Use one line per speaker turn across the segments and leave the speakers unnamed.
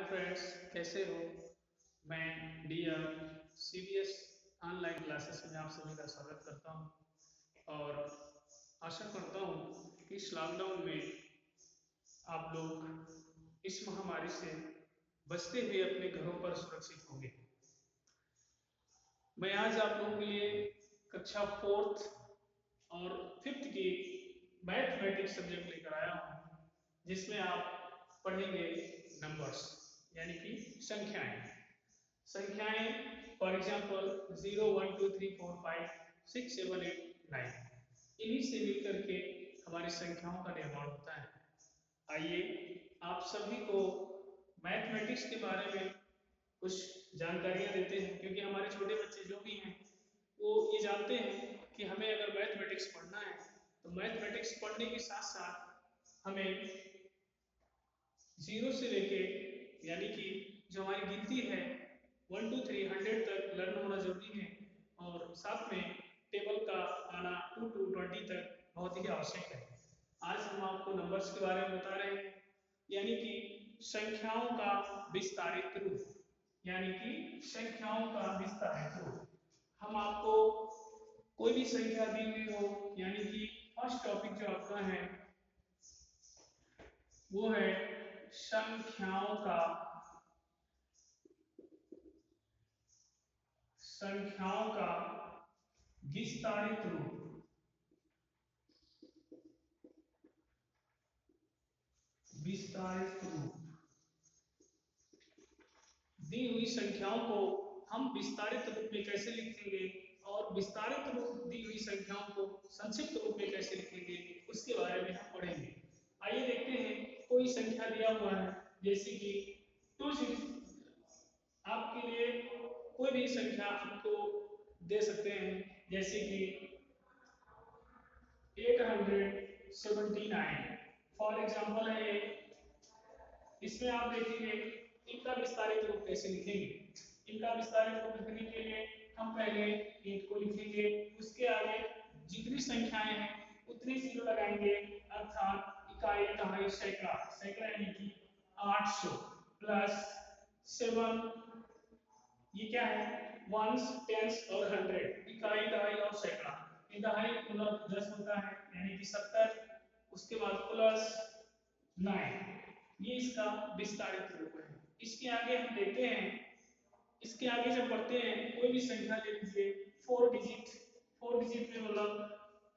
Friends, कैसे हो। मैं डीआर सीबीएस ऑनलाइन क्लासेस में आप सभी का स्वागत करता हूं और आशा करता हूं कि इस लॉकडाउन में आप लोग इस महामारी से बचते हुए अपने घरों पर सुरक्षित होंगे। मैं आज आप लोगों के लिए कक्षा फोर्थ और फिफ्थ की मैथमेटिक्स सब्जेक्ट लेकर आया हूं, जिसमें आप पढ़ेंगे नंबर्स यानी कि संख्याएं। फॉर एग्जांपल 0 1 2 3 4 5 6 7 8 9, इन्हीं से मिलकर के हमारी संख्याओं का निर्माण होता है। आइए आप सभी को मैथमेटिक्स के बारे में कुछ जानकारियां देते हैं, क्योंकि हमारे छोटे बच्चे जो भी हैं वो ये जानते हैं कि हमें अगर मैथमेटिक्स पढ़ना है तो मैथमेटिक्स पढ़ने के साथ साथ हमें जीरो से लेके यानी कि जो हमारी गिनती है 1 2 3 100 तक लर्न होना जरूरी है, और साथ में टेबल का आना 2 to 20 तक बहुत ही आवश्यक है। आज हम आपको नंबर्स के बारे में बता रहे हैं, यानी कि संख्याओं का विस्तारित रूप, यानी कि संख्याओं का विस्तारित रूप। हम आपको कोई भी संख्या दी हुई हो, यानी कि फर्स्ट टॉपिक जो आपका है वो है संख्याओं का विस्तारित रूप। दी हुई संख्याओं को हम विस्तारित रूप में कैसे लिखेंगे और विस्तारित रूप दी हुई संख्याओं को संक्षिप्त रूप में कैसे लिखेंगे, उसके बारे में हम पढ़ेंगे। आइए देखते हैं, कोई संख्या दिया हुआ है जैसे कि 2 आपके लिए कोई भी संख्या आपको दे सकते हैं, जैसे कि 879 फॉर एग्जांपल है ये। इसमें आप देखेंगे इनका विस्तारित रूप कैसे लिखेंगे। इनका विस्तारित रूप लिखने के लिए हम पहले 8 को लिखेंगे, उसके आगे जितनी संख्याएं हैं उतनी जीरो लगाएंगे, अर्थात इकाई, दहाई, सैकड़ा। सैकड़ा यानी कि 800 प्लस 7, ये क्या है, वंस, टेंस और 100। इकाई, दहाई और सैकड़ा। दहाई मतलब 10 होता है यानी कि 70, उसके बाद प्लस 9, ये इसका विस्तारित रूप है। इसके आगे हम देखते हैं, इसके आगे जब बढ़ते हैं कोई भी संख्या ले लीजिए 4 डिजिट में मतलब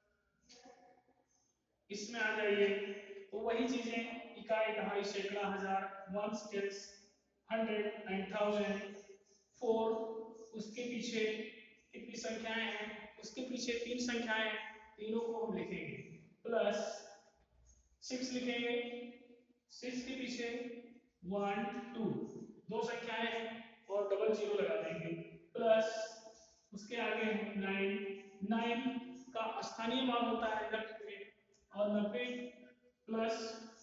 इसमें आ जाइए तो वही चीजें इकाई, दहाई, सैकड़ा, हजार, वंस, टेंस, 100 एंड 1000। 4, उसके पीछे कितनी संख्याएं हैं, उसके पीछे 3 संख्याएं हैं, तीनों को हम लिखेंगे, प्लस 6 लिखेंगे, 6 के पीछे 1 2 दो संख्याएं हैं और डबल जीरो लगा देंगे, प्लस उसके आगे 9 का स्थानीय मान होता है 90 और 90 प्लस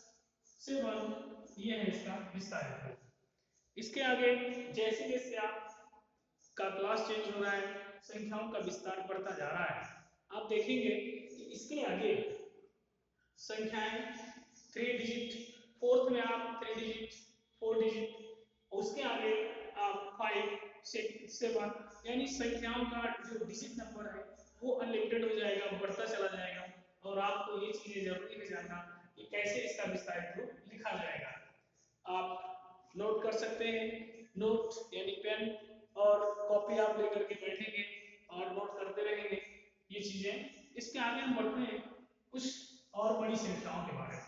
7, ये है इसका विस्तारित रूप। इसके आगे जैसे जैसे आप का क्लास चेंज हो रहा है, संख्याओं का विस्तार बढ़ता जा रहा है। आप देखेंगे कि इसके आगे संख्याएं 3 डिजिट, फोर्थ में आप 3 डिजिट, 4 डिजिट, उसके आगे आप 5 6 7, यानी संख्याओं का जो डिजिट नंबर है वो अनलिमिटेड हो जाएगा, बढ़ता चला जाएगा। और आपको ये चीजें जरूरी है जानना कि कैसे इसका विस्तारित रूप लिखा जाएगा। आप नोट कर सकते हैं, नोट यानी पेन और कॉपी आप लेकर के बैठेंगे और नोट करते रहेंगे ये चीजें। इसके आगे हम बढ़ते हैं कुछ और बड़ी संख्याओं के बारे में।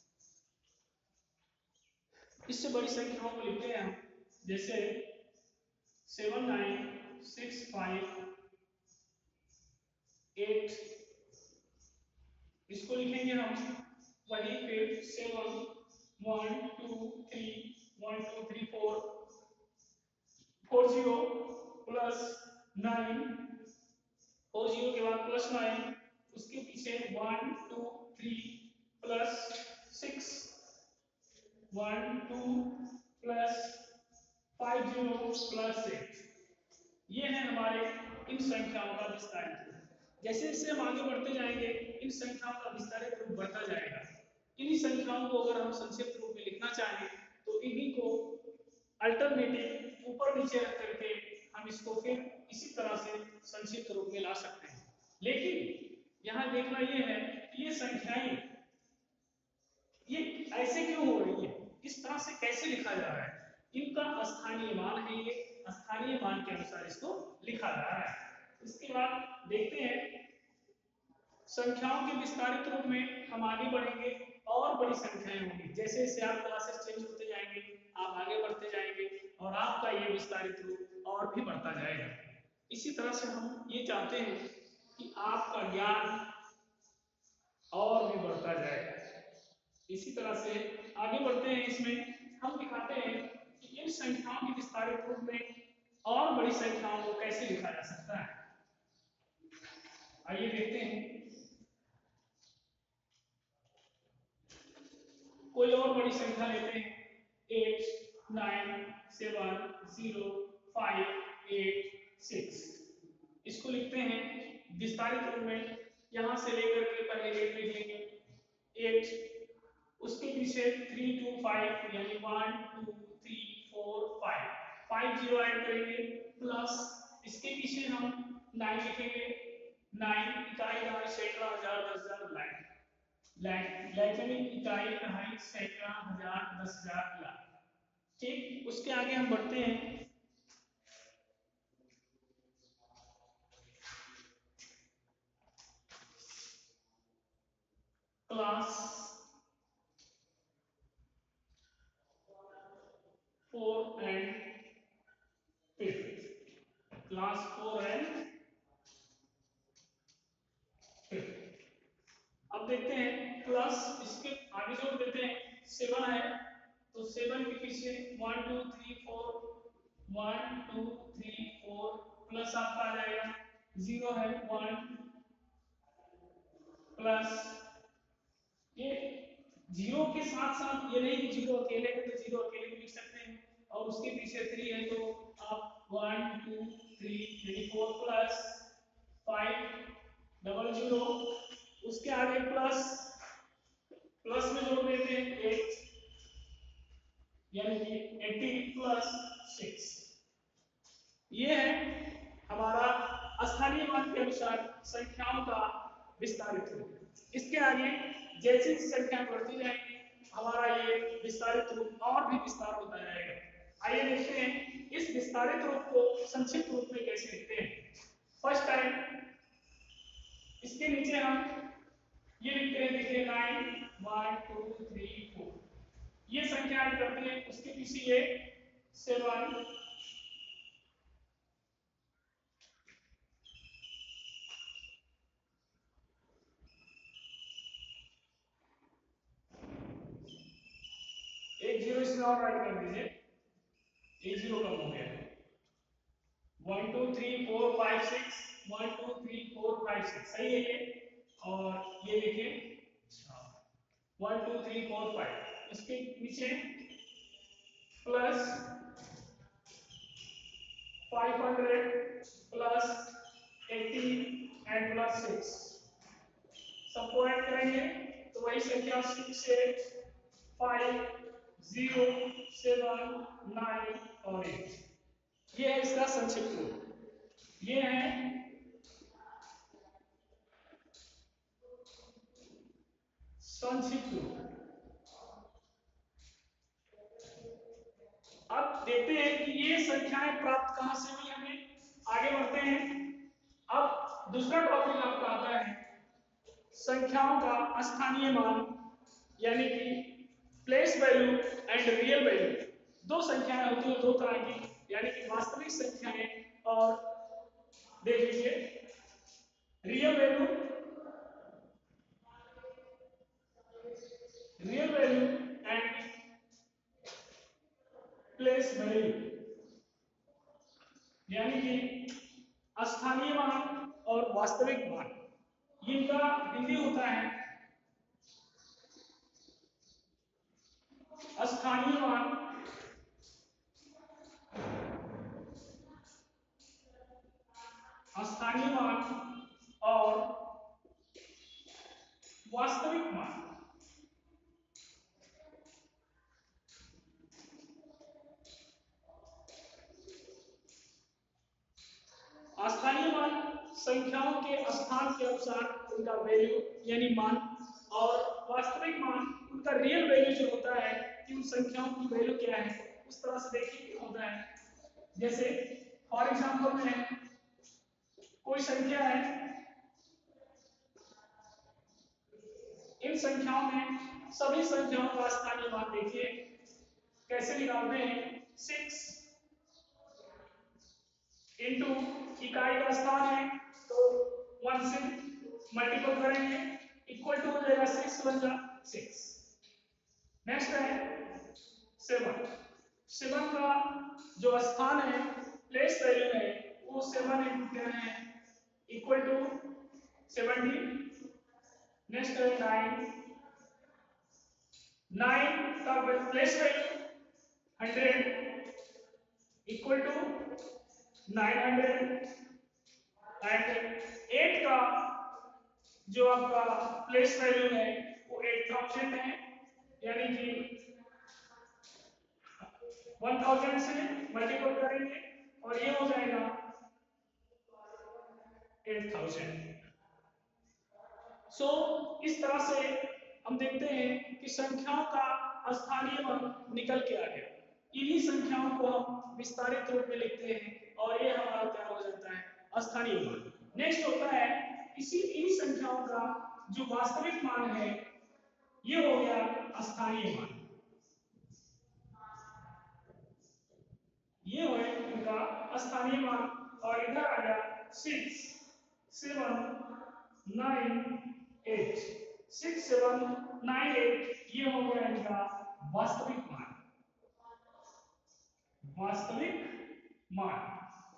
इससे बड़ी संख्याओं को लिखते हैं हम, जैसे 7 9 6 5 8, इसको लिखेंगे हम वही फिर 7 1 2 3 1 2 3 4 40 प्लस 9, 40 के बाद प्लस 9, उसके पीछे 1 2 3 प्लस 6 1 2 प्लस 50 प्लस 6, ये है हमारे इन संख्याओं का विस्तारित रूप। जैसे जैसे हम आगे बढ़ते जाएंगे इन संख्याओं का विस्तारित रूप बढ़ता जाएगा। इन्हीं संख्याओं को अगर हम संक्षिप्त रूप में लिखना चाहें तो इन्हीं को अल्टरनेटिव ऊपर नीचे रख करके हम इसको फिर इसी तरह से संक्षिप्त रूप में ला सकते हैं। लेकिन यहाँ देखना ये है कि ये संख्याएं ये ऐसे क्यों हो रही है, इस तरह से कैसे लिखा जा रहा है, इनका स्थानीय मान है, ये स्थानीय मान के अनुसार इसको लिखा जा रहा है। इसके बाद देखते हैं संख्याओं के विस्तारित रूप में हम आगे बढ़ेंगे और बड़ी संख्याएं होंगी, जैसे जैसे आप क्लासेस चेंज होते जाएंगे आप आगे बढ़ते जाएंगे और आपका ये विस्तारित रूप और भी बढ़ता जाएगा। इसी तरह से हम ये चाहते हैं कि आपका ज्ञान और भी बढ़ता जाएगा। इसी तरह से आगे बढ़ते हैं, इसमें हम दिखाते हैं कि इन संख्याओं के विस्तारित रूप में और बड़ी संख्याओं को कैसे लिखा जा सकता है। आइए देखते हैं, कोई और बड़ी संख्या लेते हैं 8 9 7 0 5 8 6, इसको लिखते हैं विस्तारित रूप में। यहां से लेकर के पहले 8 लिख लेंगे 8, उसके पीछे 3 2 5 यानी 1 2 3 4 5 0 ऐड करेंगे प्लस इसके पीछे हम 9 लिखेंगे 9 इकाई दहाई सैकड़ा हजार 10,000 लाख लाख यानी इकाई दहाई सैकड़ा हजार 10,000 लाख। ठीक, उसके आगे हम बढ़ते हैं class 4 and 5th, class 4 and 5th। अब देखते हैं प्लस इसके आगे जोड़ देते हैं 7 है तो 7 के पीछे 1 2 3 4 1 2 3 4 प्लस आपका आ जाएगा 0 है 1 प्लस ये 0 के साथ साथ ये नहीं कि 0 अकेले है तो 0 अकेले भी लिख सकते हैं और उसके पीछे 3 है तो आप 1 2 3 यानी 4 प्लस 5 डबल 0, उसके आगे प्लस प्लस में जोड़ देते हैं 8 यानी कि 80 प्लस 6। ये है हमारा स्थानीय मान के अनुसार संख्याओं का विस्तारित रूप। इसके आगे जैसे संख्या बढ़ती जाएगी हमारा ये विस्तारित रूप और भी विस्तार होता जाएगा। आइए देखते हैं इस विस्तारित रूप को संक्षिप्त रूप में कैसे लिखते हैं। फर्स्ट टाइम इसके नीचे हम ये लिखते हैं, देखिए 9 1 2 3 4 ये संख्या ऐड करते हैं, उसके पीछे ये 7 एक 0 इसमें और ऐड कर दीजिए, एक 0 कम हो गया 1 2 3 4 5 6 1 2 3 4 5 6 सही है ये। और ये देखिए 1 2 3 4 5 इसके नीचे प्लस 500 प्लस 80 एंड प्लस 6 सबको ऐड करेंगे तो वही संख्या 6 8 5 0 7 9 और 8। ये है इसका संक्षिप्त रूप। ये है संक्षिप्त रूप। अब देखते हैं कि ये संख्याएं प्राप्त कहां से हुई हमें, आगे बढ़ते हैं। अब दूसरा टॉपिक आपका आता है संख्याओं का स्थानीय मान यानी कि place value and real value. दो संख्याएं होती हैं दो तरह की, यानी कि वास्तविक संख्याएं और देख लीजिए real value and place value, यानी कि स्थानीय मान और वास्तविक मान। इनका हिंदी होता है स्थानीय मान और वास्तविक मान। अनुसार उनका वैल्यू यानी मान, और वास्तविक मान उनका रियल वैल्यू जो होता है कि उन संख्याओं की वैल्यू क्या है, उस तरह से देखिए क्या होता है। जैसे फॉर एग्जांपल में कोई संख्या है, इन संख्याओं में सभी संख्याओं का स्थानीय मान देखिए कैसे निकालते हैं। 6 इंटू इकाई का स्थान है तो 1 से मल्टीपल करेंगे, इक्वल टू हो जाएगा 6 बन जा 6। नेक्स्ट है 7 का जो स्थान है, प्लेस वैल्यू है, वो 7 इंटू क्या है, इक्वल टू 70। नेक्स्ट है 9 का place value 100 equal to 900। And 8 का जो आपका प्लेस वैल्यू है वो 8000 है, यानी कि 1000 से मल्टीपल करेंगे और ये हो जाएगा 8000। सो इस तरह से हम देखते हैं कि संख्याओं का स्थानीय मान निकल के आ गया। इन्हीं संख्याओं को हम विस्तारित रूप में लिखते हैं और ये हमारा क्या हो जाता है, स्थानीय मान। नेक्स्ट होता है इन्हीं संख्याओं का जो वास्तविक मान है, ये हो गया स्थानीय मान। ये हो इनका स्थानीय मान, और इधर आ गया 6 7 9 8 6 7 9 8, ये हो गया इनका वास्तविक मान। वास्तविक मान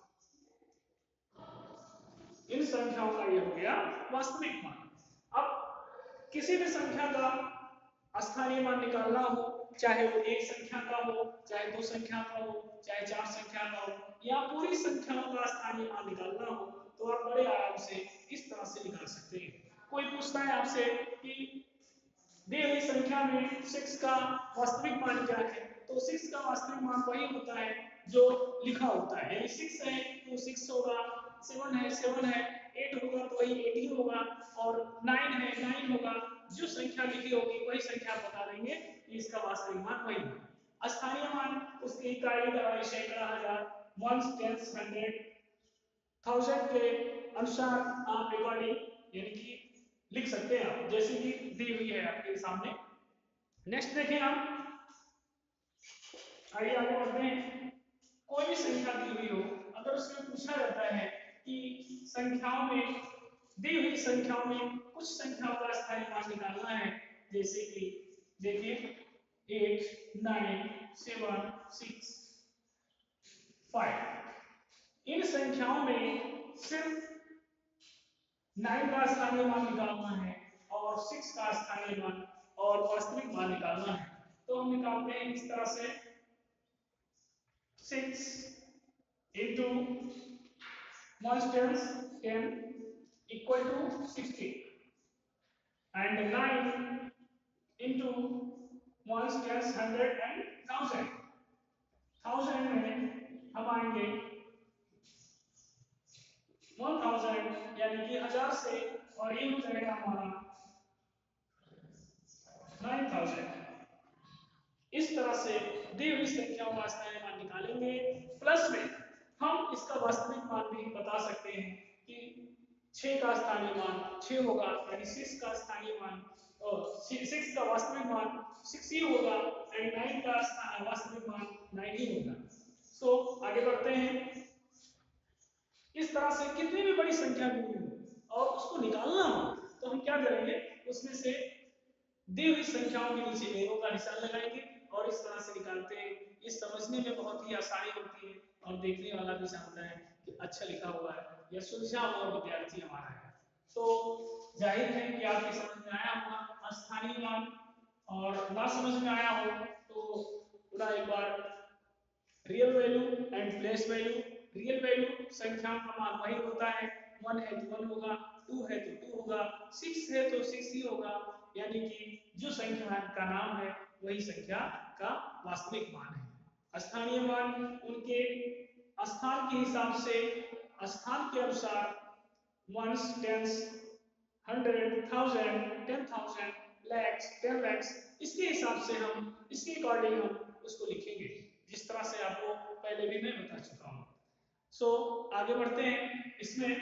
इन संख्याओं का ये हो गया वास्तविक मान। अब किसी भी संख्या का स्थानीय मान निकालना हो, चाहे वो एक संख्या का हो, चाहे दो संख्या का हो, चाहे चार संख्या का हो, या पूरी संख्याओं का स्थानीय मान निकालना हो, तो आप बड़े आराम से इस तरह से निकाल सकते हैं। कोई पूछता है आपसे कि दी हुई संख्या में 6 का वास्तविक मान क्या है, तो 6 का वास्तविक मान वही होता है जो लिखा होता है, यानी 6 है तो 6 होगा, 7 है 7 है, 8 होगा तो वही 8 ही होगा, और 9 है 9 होगा। जो संख्या लिखी होगी वही संख्या बता देंगे कि इसका वास्तविक मान वही है। स्थानीय मान उसकी इकाई, दहाई, सैकड़ा, हजार, वंस, टेंस, हंड्रेड, थाउजेंड के अनुसार आप अकॉर्डिंग यानी कि लिख सकते हैं आप, जैसे कि दी हुई है आपके सामने। नेक्स्ट देखें आप, आइए आगे बढ़ते हैं। कोई भी संख्या दी हुई हो, अगर उसमें पूछा जाता है कि संख्याओं में, दी हुई संख्याओं में कुछ संख्याओं का स्थानीय मान निकालना है, जैसे कि देखिए 8 9 7 6 5, इन संख्याओं में सिर्फ 9 का स्थानीय मान निकालना है और 6 का स्थानीय मान और वास्तविक मान निकालना है। तो हम निकालते हैं इस तरह से, 6 into 1 tens 10 equal to 60, and 9 into 1 tens 100 and 1000। 1000 में हम आएंगे 1000 यानी कि 1000 से, और ये हो जाएगा हमारा 9000। इस तरह से दी हुई संख्याओं का स्थानीय मान निकालेंगे। प्लस में हम इसका वास्तविक मान भी बता सकते हैं कि 6 का स्थानीय मान 6 होगा, यानी 6 का स्थानीय मान, 6 का वास्तविक मान 6 ही होगा, एंड 9 का वास्तविक मान 9 ही होगा। सो आगे बढ़ते हैं। इस तरह से कितनी भी बड़ी संख्या दी हुई और उसको निकालना हो तो हम क्या करेंगे, उसमें से दी हुई संख्याओं के नीचे एरो का निशान लगाएंगे और इस तरह से निकालते हैं। ये समझने में बहुत ही आसानी होती है और देखने वाला भी जानता है कि अच्छा लिखा हुआ है या सुलझा हुआ विद्यार्थी हमारा है। तो जाहिर है कि आपकी समझ में आया होगा स्थानीय मान, और ना समझ में आया हो तो पूरा एक बार real value and place value. Real value संख्याओं का मान वही होता है, 1 है तो 1 होगा, 2 है तो 2 होगा, 6 है तो 6 ही होगा, यानी कि जो संख्या का नाम है वही संख्या का वास्तविक मान है। स्थानीय मान उनके स्थान के हिसाब से, स्थान के अनुसार वंस टेंस 100, 1000, 10,000, lakhs, 10 lakhs, इसके हिसाब से हम इसके अकॉर्डिंग हम उसको लिखेंगे, जिस तरह से आपको पहले भी मैं बता चुका हूँ। सो आगे बढ़ते हैं। इसमें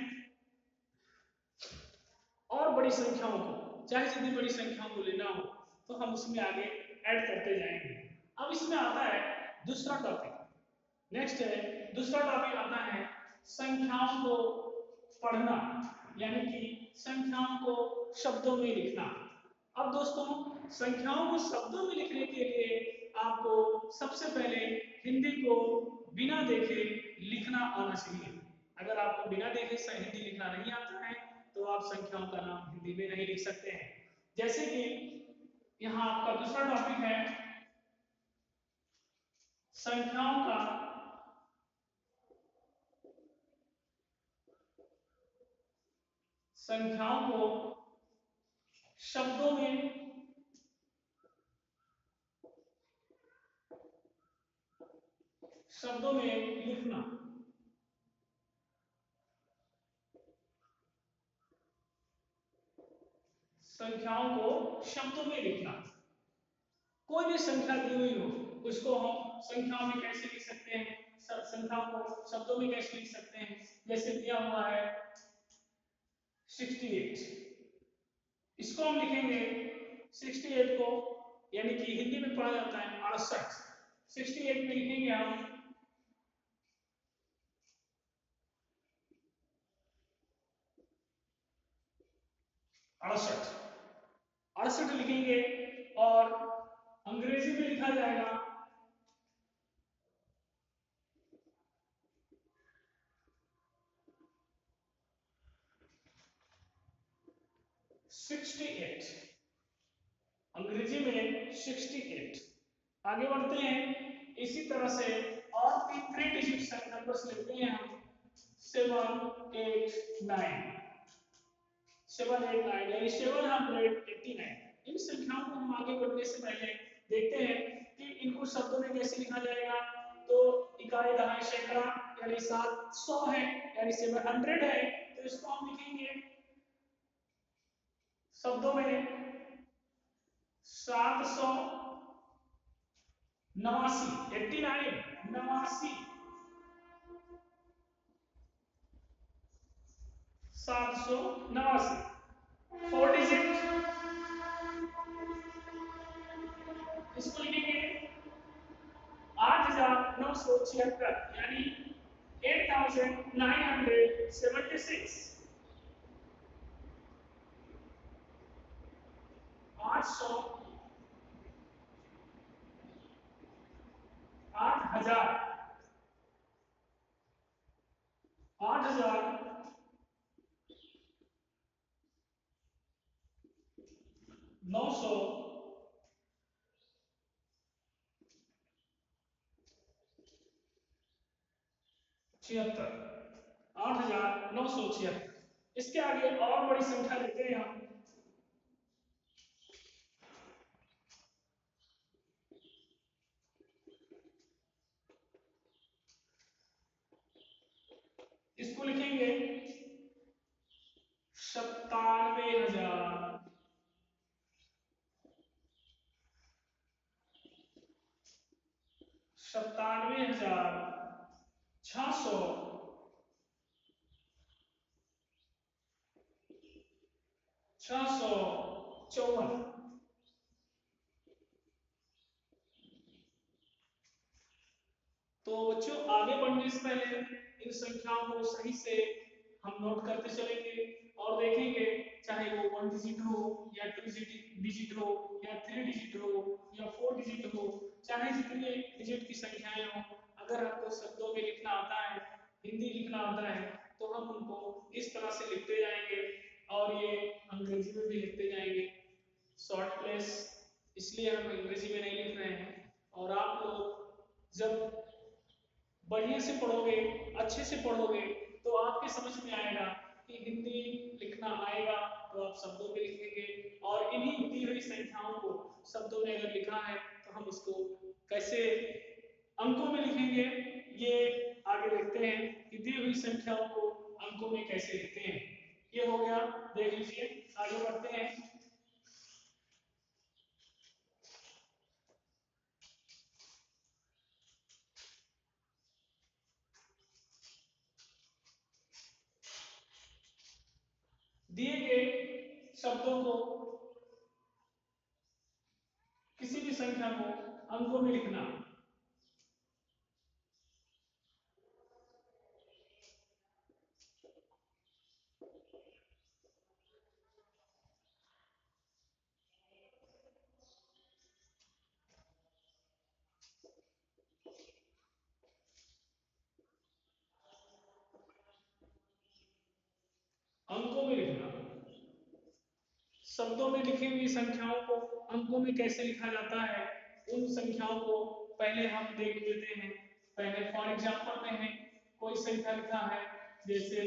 और बड़ी संख्याओं को, चाहे जितनी बड़ी संख्याओं को लेना हो तो हम उसमें आगे ऐड करते जाएंगे। अब इसमें आता है दूसरा टॉपिक। नेक्स्ट है दूसरा टॉपिक आता है संख्याओं को पढ़ना, यानी कि संख्याओं को शब्दों में लिखना। अब दोस्तों संख्याओं को शब्दों में लिखने के लिए आपको सबसे पहले हिंदी को बिना देखे लिखना आना चाहिए। अगर आपको बिना देखे से हिंदी लिखना नहीं आता है तो आप संख्याओं का नाम हिंदी में नहीं लिख सकते हैं। जैसे कि यहाँ आपका दूसरा टॉपिक है संख्याओं का संख्याओं को शब्दों में लिखना। संख्याओं को शब्दों में लिखना। कोई भी संख्या दी हुई हो उसको हम संख्याओं में कैसे लिख सकते हैं, संख्याओं को शब्दों में कैसे लिख सकते हैं। जैसे दिया हुआ है 68, इसको हम लिखेंगे 68 को, यानी कि हिंदी में पढ़ा जाता है 68। 68 में लिखेंगे हम 68, 68 लिखेंगे। और अंग्रेजी में लिखा जाएगा 68, अंग्रेजी में 68। आगे बढ़ते हैं। इसी तरह से और भी 3 डिजिट नंबर्स लेते हैं हम 7, 8, 9, 7, 8, 9 यानी 789। इन संख्याओं को हम आगे बढ़ने से पहले देखते हैं कि इनको शब्दों में कैसे लिखा जाएगा। तो इकाई दहाई सैकड़ा यानी 700 है, यानी 700 है, तो इसको हम लिखेंगे शब्दों में 789, 89, 89, 789। 4 डिजिट इसको लिखेंगे 8,976 यानी 8,976। 800, 8,000, 8,976, 8,976। इसके आगे और बड़ी संख्या लेते हैं हम। इसको लिखेंगे 97,000, 97,600, 654। तो बच्चों आगे बढ़ने से पहले इन संख्याओं को सही से हम नोट करते चलेंगे और देखेंगे, चाहे वो 1 डिजिट हो या 2 डिजिट हो या 3 डिजिट हो या 4 डिजिट हो, चाहे जितनी डिजिट की संख्याएं हो, अगर आपको शब्दों में लिखना आता है, हिंदी लिखना आता है, तो हम उनको इस तरह से लिखते जाएंगे और ये अंग्रेजी में भी लिखते जाएंगे। शॉर्ट प्लेस इसलिए हम अंग्रेजी में नहीं लिख रहे हैं। और आप लोग जब बढ़िया से पढ़ोगे, अच्छे से पढ़ोगे, तो आपके समझ में आएगा कि हिंदी लिखना आएगा तो आप शब्दों में लिखेंगे। और इन्हीं दी हुई संख्याओं को शब्दों में अगर लिखा है तो हम उसको कैसे अंकों में लिखेंगे, ये आगे देखते हैं कि दी हुई संख्याओं को अंकों में कैसे लिखते हैं। ये हो गया, देख लीजिए। आगे बढ़ते हैं। दिए गए शब्दों को, किसी भी संख्या को अंकों में लिखना। अंकों में लिखना। शब्दों में लिखी हुई संख्याओं को अंकों में कैसे लिखा जाता है, उन संख्याओं को पहले हम देख लेते हैं। पहले फॉर एग्जांपल में है, कोई संख्या लिखा है जैसे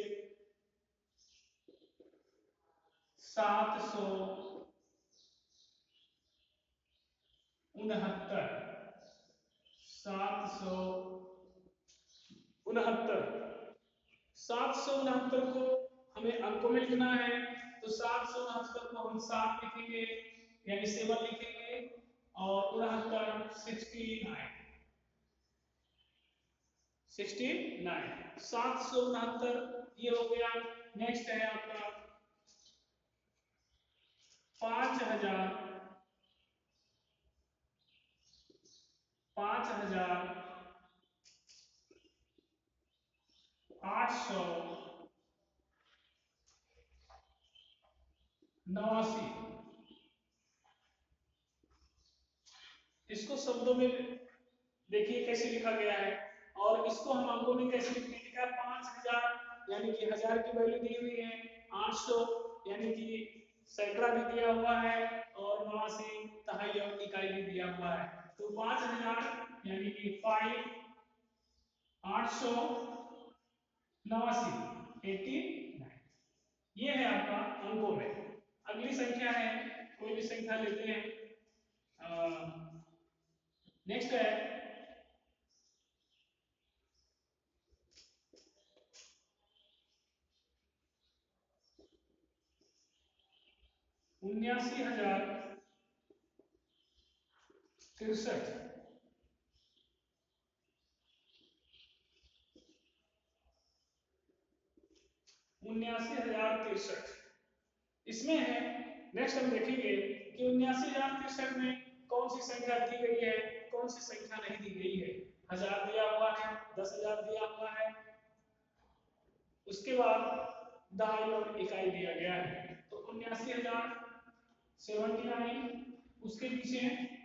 769, 769 को हमें अंकों में लिखना है। तो 769 को हम 7 लिखेंगे, यानी 7 लिखेंगे, और 69 769 ये हो गया। नेक्स्ट है आपका 5889। इसको शब्दों में देखिए कैसे लिखा गया है, और इसको हम अंकों में कैसे लिखने लिखा है। 5000 यानी कि हजार की वैल्यू दी हुई है, 800 यानी कि सैकड़ा भी दिया हुआ है, और 89 तिहाई और इकाई भी दिया हुआ है। तो 5000 यानी कि 5 889 ये है आपका अंकों में। अगली संख्या है, कोई भी संख्या लेते हैं। नेक्स्ट है 79063। 79063 इसमें है। नेक्स्ट हम देखेंगे कि 79063 में कौन सी संख्या दी गई है, कौन सी संख्या नहीं दी गई है। 1000 दिया हुआ है, 10,000 दिया हुआ है, उसके बाद दहाई और इकाई दिया गया है। तो 79079, उसके पीछे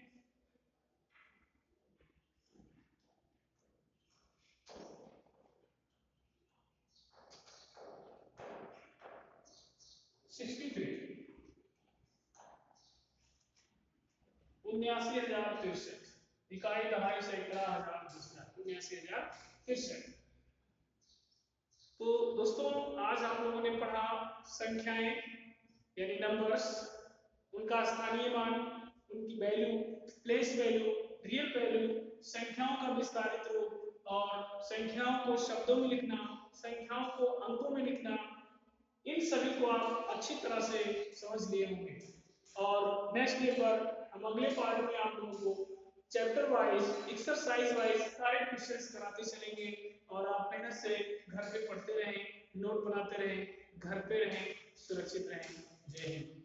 63। 79063 इकाई दहाई सैकड़ा हजार दूसरा 79063। तो दोस्तों आज हम लोगों ने पढ़ा संख्याएं यानी नंबर्स, उनका स्थानीय मान, उनकी value, place value, real value, संख्याओं का विस्तारित रूप, और संख्याओं को शब्दों में लिखना, संख्याओं को अंकों में लिखना, इन सभी को आप अच्छी तरह से समझ लिए होंगे। और नेक्स्ट डे पर हम अगले पार्ट में आप लोगों को चैप्टर वाइज, एक्सरसाइज वाइज सारे क्वेश्चंस कराते चलेंगे, और आप मेहनत से घर पे पढ़ते रहें, नोट बनाते रहें, घर पे रहें, सुरक्षित रहें। जय हिंद।